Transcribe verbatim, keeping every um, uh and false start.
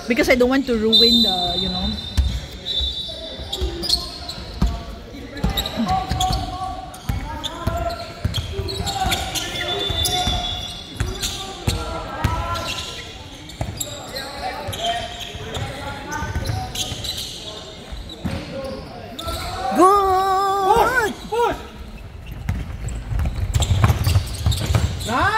Because I don't want to ruin the, you know. Nice!